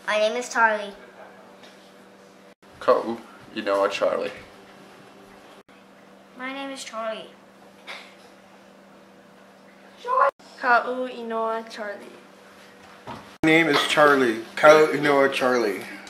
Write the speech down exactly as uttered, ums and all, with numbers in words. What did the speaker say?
My name is Charlie. Ka'u, Inoa, Charlie. My name is Charlie. Ka'u, Inoa, Charlie. My name is Charlie. Ka'u, Inoa, Charlie.